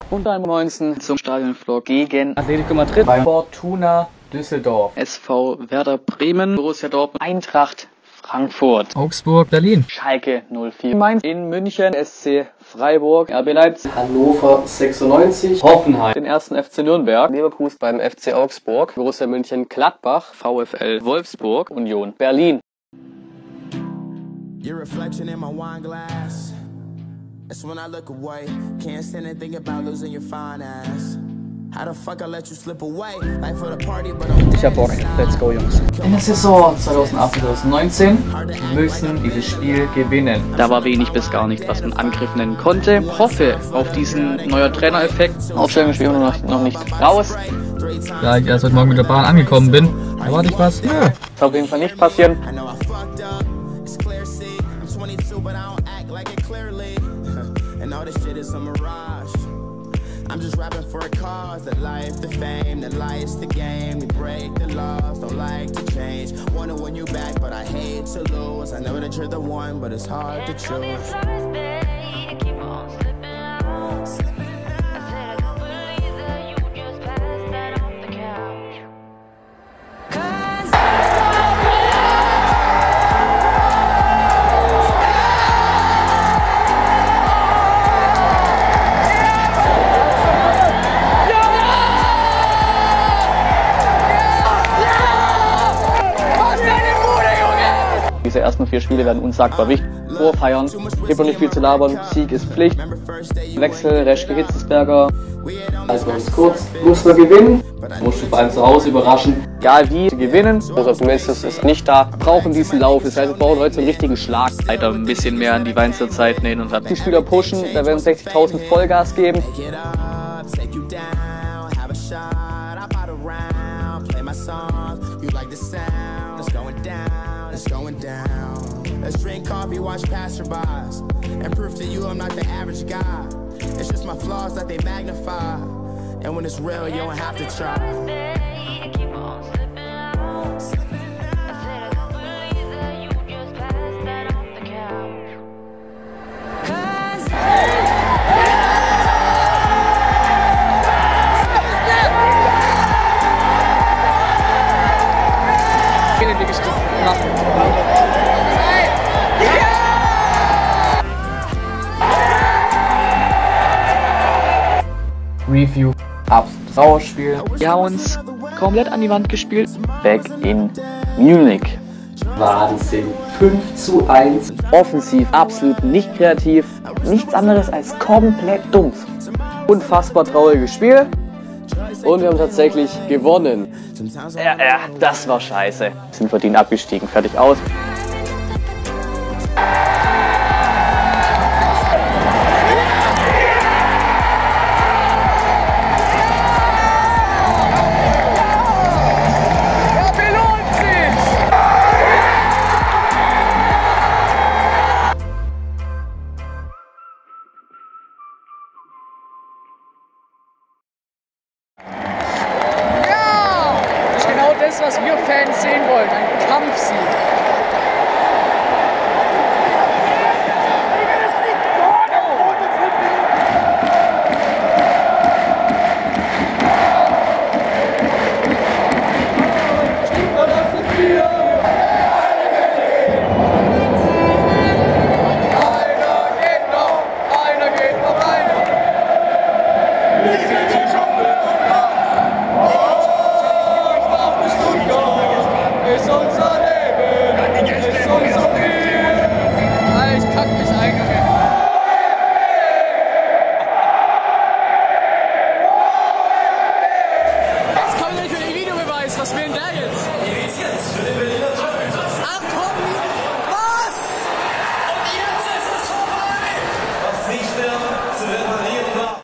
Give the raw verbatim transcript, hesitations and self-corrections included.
Unter neunzehn zum Stadionvlog gegen Atletico Madrid bei Fortuna Düsseldorf, S V Werder Bremen, Borussia Dortmund, Eintracht Frankfurt, Augsburg, Berlin, Schalke null vier, Mainz, in München, S C Freiburg, R B Leipzig, Hannover sechsundneunzig, Hoffenheim, den ersten F C Nürnberg, Leverkusen beim F C Augsburg, Borussia München Gladbach, VfL Wolfsburg, Union Berlin. Your reflection in my wine glass. That's when I look away. Can't stand and think about losing your fine ass. How the fuck I let you slip away? Life for the party, but I'm Ich hab Bock. Let's go, Jungs. In der Saison zweitausendachtzehn zweitausendneunzehn müssen dieses Spiel gewinnen. Da war wenig bis gar nicht, was man Angriff nennen konnte. Hoffe auf diesen neuer Trainereffekt. Aufstellung ist noch, noch nicht raus. Da ich erst heute Morgen mit der Bahn angekommen bin, erwarte ich was? Nö. Das wird auf jeden Fall nicht passieren. And all this shit is a mirage. I'm just rapping for a cause. The life, the fame, the lights, the game. We break the laws, don't like to change. Wanna win you back, but I hate to lose. I know that you're the one, but it's hard to choose. Diese ersten vier Spiele werden unsagbar wichtig. Vorfeiern, gibt noch nicht viel zu labern, Sieg ist Pflicht. Wechsel, Reschke, Hitzelsberger. Also ganz kurz, muss man gewinnen, musst du vor allem zu Hause überraschen. Egal wie, gewinnen. Josef Messis ist nicht da, brauchen diesen Lauf. Das heißt, wir brauchen heute so einen richtigen Schlag. Weiter ein bisschen mehr an die Weinzer Zeit nähen und die Spieler pushen, da werden sechzigtausend Vollgas geben. It's going down. Let's drink coffee, watch passerbys, and prove to you I'm not the average guy. It's just my flaws that they magnify, and when it's real, you don't have to try. Review, absolutes Trauerspiel. Wir haben uns komplett an die Wand gespielt. Back in Munich. Wahnsinn. fünf zu eins. Offensiv, absolut nicht kreativ. Nichts anderes als komplett dumm. Unfassbar trauriges Spiel. Und wir haben tatsächlich gewonnen. Ja, ja, das war scheiße. Sind verdient abgestiegen. Fertig aus. Das, was wir Fans sehen wollen, ein Kampfsieg. Ist uns alle